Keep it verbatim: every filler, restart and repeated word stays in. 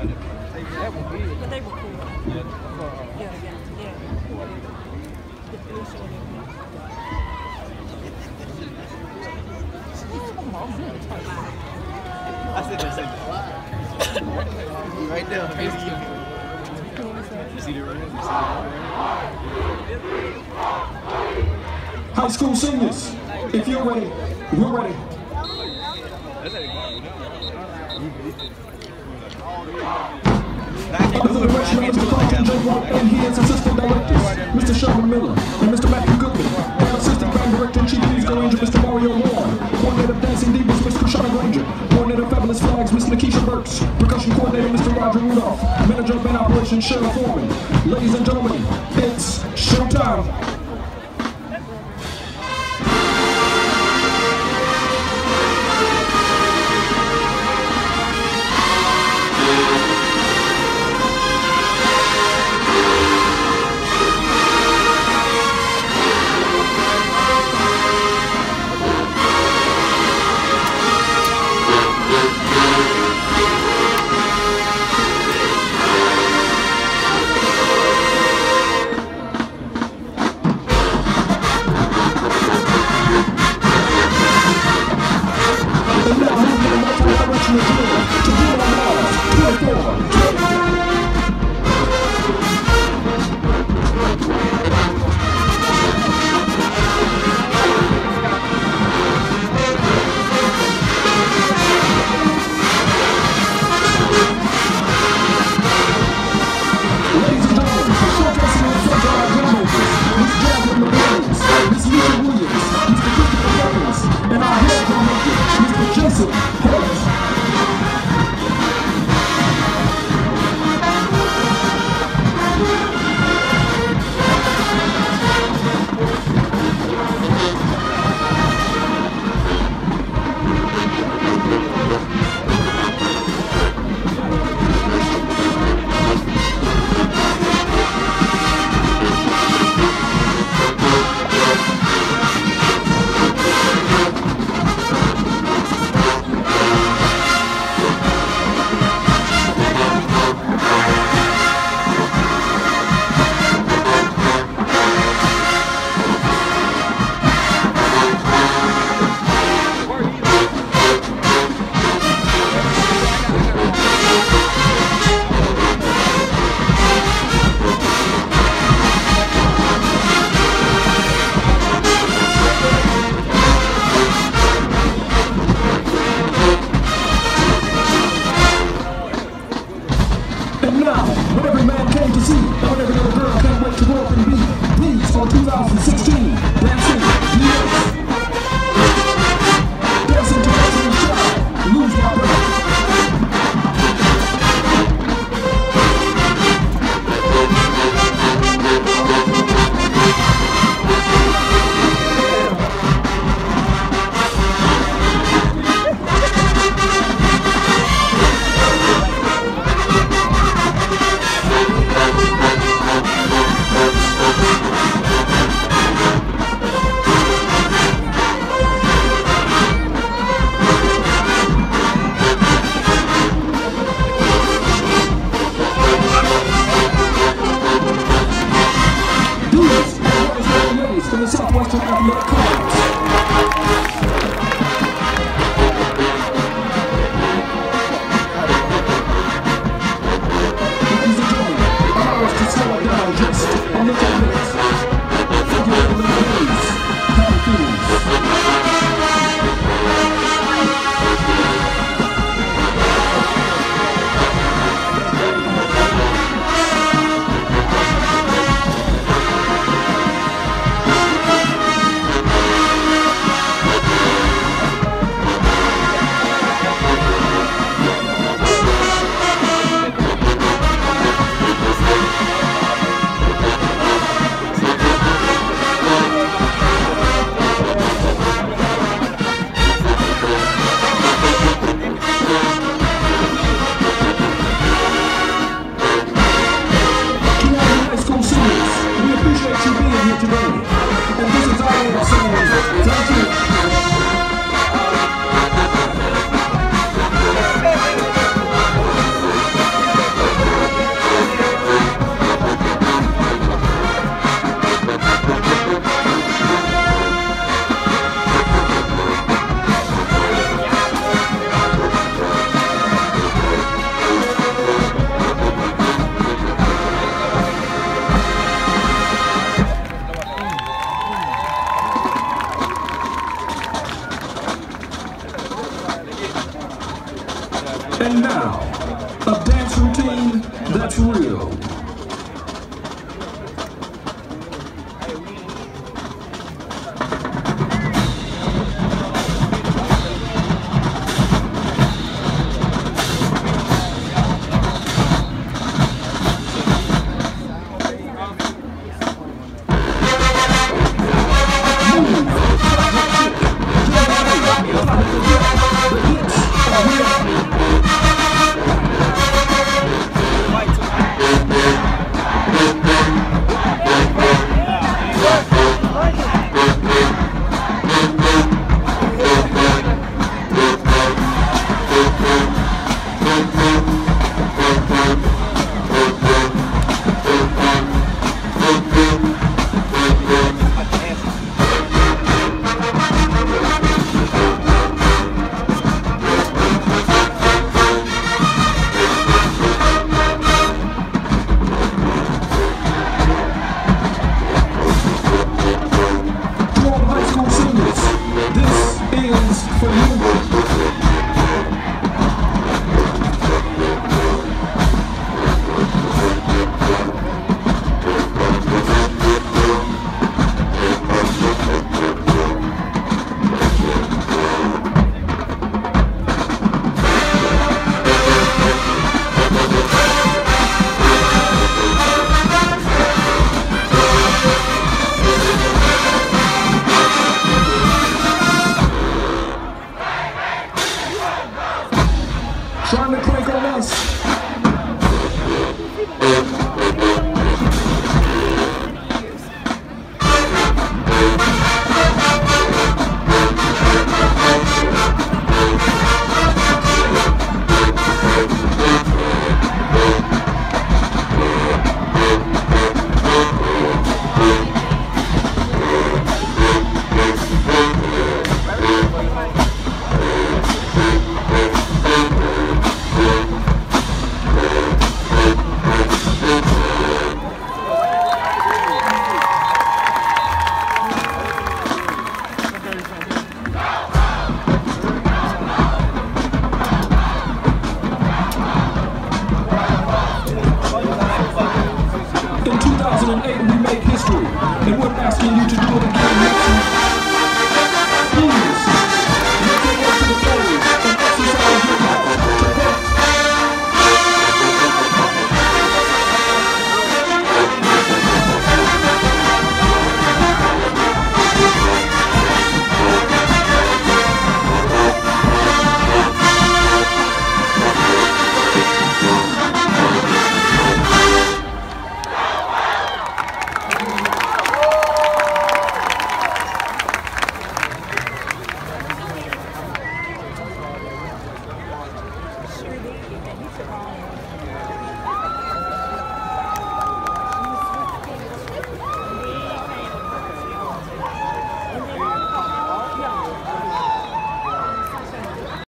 But they were cool. Yeah, yeah, yeah. The fish and everything. I said that same right there. You see the ring? High school seniors, if you're ready, we're ready. Under the direction of Mister Carlton J. White and his assistant directors, Mister Sherman Miller and Mister Matthew Goodman, and assistant band director and chief musical arranger, Mister Mario Warren, coordinator of dancing divas, Miss Krishana Granger, coordinator of fabulous flags, Miss Nikisha Burks, percussion coordinator, Mister Roger Rudolph, manager of band operations, Cheryl Foreman. Ladies and gentlemen, it's showtime. real. Trying to crank on us. In two thousand eight, we made history, and we're asking you to do it again next week. Please, make your way to the stage and exercise your right to vote. Sure did. And he took all